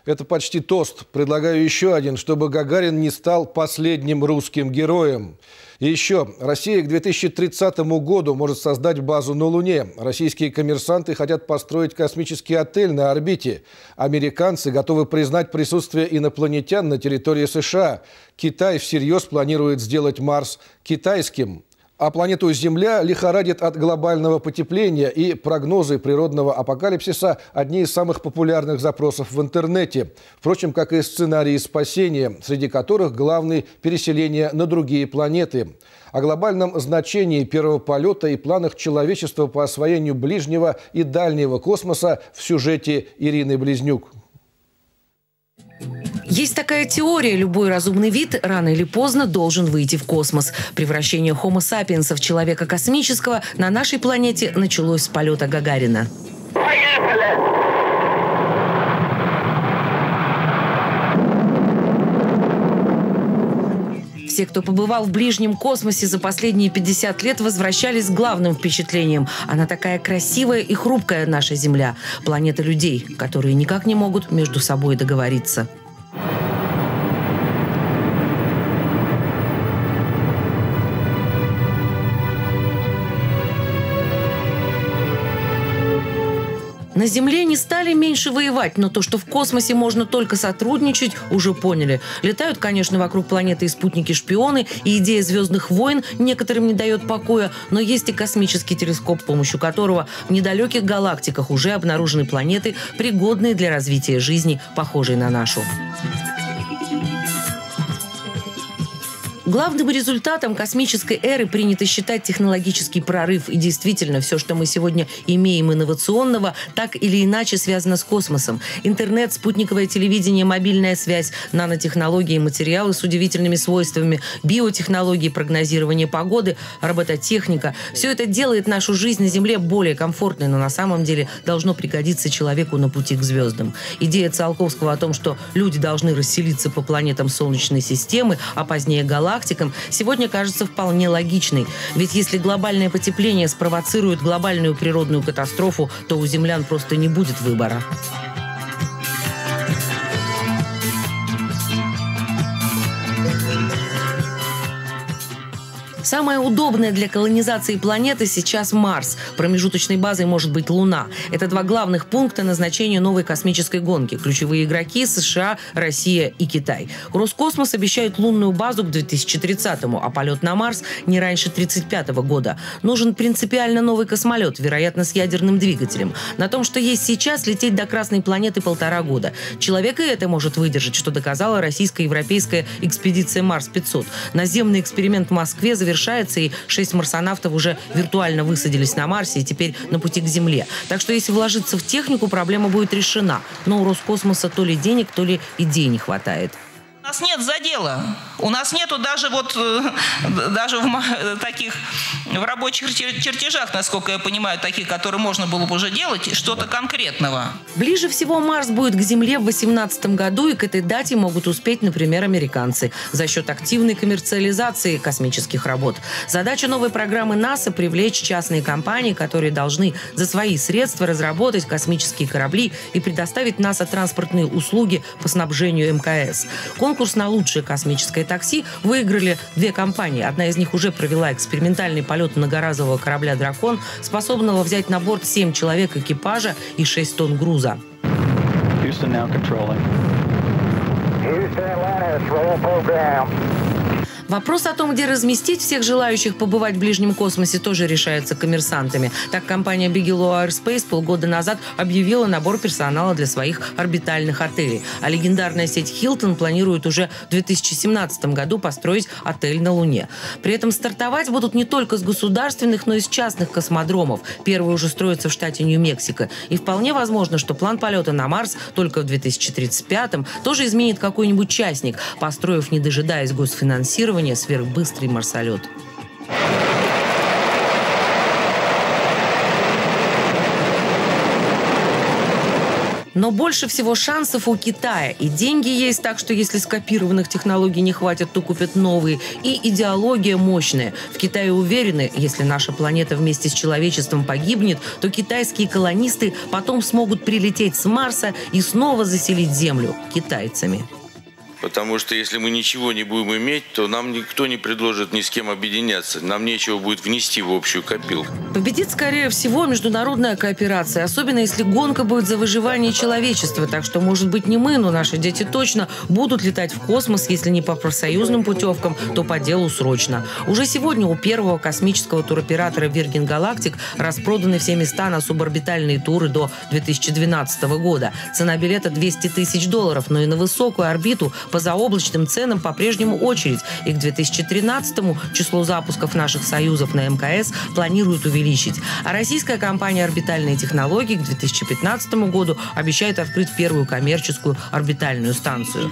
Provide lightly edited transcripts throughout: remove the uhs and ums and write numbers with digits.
Это почти тост. Предлагаю еще один, чтобы Гагарин не стал последним русским героем. И еще. Россия к 2030 году может создать базу на Луне. Российские коммерсанты хотят построить космический отель на орбите. Американцы готовы признать присутствие инопланетян на территории США. Китай всерьез планирует сделать Марс китайским. А планету Земля лихорадит от глобального потепления, и прогнозы природного апокалипсиса – одни из самых популярных запросов в интернете. Впрочем, как и сценарии спасения, среди которых главный – переселение на другие планеты. О глобальном значении первого полета и планах человечества по освоению ближнего и дальнего космоса в сюжете Ирины Близнюк. Есть такая теория: любой разумный вид рано или поздно должен выйти в космос. Превращение Homo sapiens в человека космического на нашей планете началось с полета Гагарина. Поехали! Все, кто побывал в ближнем космосе за последние 50 лет, возвращались с главным впечатлением. Она такая красивая и хрупкая, наша Земля. Планета людей, которые никак не могут между собой договориться. На Земле не стали меньше воевать, но то, что в космосе можно только сотрудничать, уже поняли. Летают, конечно, вокруг планеты и спутники-шпионы, и идея звездных войн некоторым не дает покоя, но есть и космический телескоп, с помощью которого в недалеких галактиках уже обнаружены планеты, пригодные для развития жизни, похожей на нашу. Главным результатом космической эры принято считать технологический прорыв. И действительно, все, что мы сегодня имеем инновационного, так или иначе связано с космосом. Интернет, спутниковое телевидение, мобильная связь, нанотехнологии, материалы с удивительными свойствами, биотехнологии, прогнозирование погоды, робототехника. Все это делает нашу жизнь на Земле более комфортной, но на самом деле должно пригодиться человеку на пути к звездам. Идея Циолковского о том, что люди должны расселиться по планетам Солнечной системы, а позднее галактикам, сегодня кажется вполне логичной. Ведь если глобальное потепление спровоцирует глобальную природную катастрофу, то у землян просто не будет выбора. Самое удобное для колонизации планеты сейчас Марс. Промежуточной базой может быть Луна. Это два главных пункта назначения новой космической гонки. Ключевые игроки – США, Россия и Китай. Роскосмос обещает лунную базу к 2030-му, а полет на Марс не раньше 1935 года. Нужен принципиально новый космолет, вероятно, с ядерным двигателем. На том, что есть сейчас, лететь до Красной планеты 1,5 года. Человек и это может выдержать, что доказала российско-европейская экспедиция Марс-500. Наземный эксперимент в Москве завершается, и 6 марсонавтов уже виртуально высадились на Марсе и теперь на пути к Земле. Так что если вложиться в технику, проблема будет решена. Но у Роскосмоса то ли денег, то ли идей не хватает. У нас нет задела. У нас нету даже в рабочих чертежах, насколько я понимаю, таких, которые можно было бы уже делать, что-то конкретного. Ближе всего Марс будет к Земле в 2018 году, и к этой дате могут успеть, например, американцы за счет активной коммерциализации космических работ. Задача новой программы НАСА – привлечь частные компании, которые должны за свои средства разработать космические корабли и предоставить НАСА транспортные услуги по снабжению МКС. Конкурс на лучшее космическое такси выиграли 2 компании. Одна из них уже провела экспериментальный полет многоразового корабля «Дракон», способного взять на борт 7 человек экипажа и 6 тонн груза. Houston now controlling. Houston, Atlanta, roll program. Вопрос о том, где разместить всех желающих побывать в ближнем космосе, тоже решается коммерсантами. Так, компания Bigelow Aerospace полгода назад объявила набор персонала для своих орбитальных отелей. А легендарная сеть Hilton планирует уже в 2017 году построить отель на Луне. При этом стартовать будут не только с государственных, но и с частных космодромов. Первый уже строится в штате Нью-Мексико. И вполне возможно, что план полета на Марс только в 2035-м тоже изменит какой-нибудь частник, построив, не дожидаясь госфинансирования, сверхбыстрый марсолет. Но больше всего шансов у Китая. И деньги есть, так что если скопированных технологий не хватит, то купят новые. И идеология мощная. В Китае уверены, если наша планета вместе с человечеством погибнет, то китайские колонисты потом смогут прилететь с Марса и снова заселить Землю китайцами. Потому что если мы ничего не будем иметь, то нам никто не предложит ни с кем объединяться. Нам нечего будет внести в общую копилку. Победит, скорее всего, международная кооперация, особенно если гонка будет за выживание человечества. Так что, может быть, не мы, но наши дети точно будут летать в космос, если не по профсоюзным путевкам, то по делу срочно. Уже сегодня у первого космического туроператора Virgin Galactic распроданы все места на суборбитальные туры до 2012 года. Цена билета $200 тысяч, но и на высокую орбиту по заоблачным ценам по-прежнему очередь. И к 2013-му число запусков наших союзов на МКС планируют увеличить. А российская компания «Орбитальные технологии» к 2015 году обещает открыть первую коммерческую орбитальную станцию.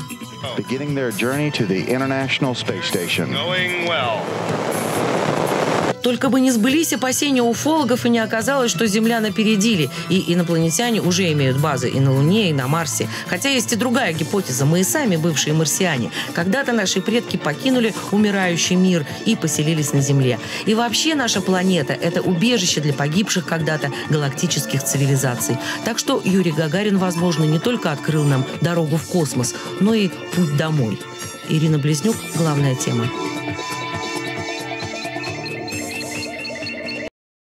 Только бы не сбылись опасения уфологов и не оказалось, что Земля напередили, и инопланетяне уже имеют базы и на Луне, и на Марсе. Хотя есть и другая гипотеза. Мы и сами бывшие марсиане. Когда-то наши предки покинули умирающий мир и поселились на Земле. И вообще наша планета – это убежище для погибших когда-то галактических цивилизаций. Так что Юрий Гагарин, возможно, не только открыл нам дорогу в космос, но и путь домой. Ирина Близнюк, «Главная тема».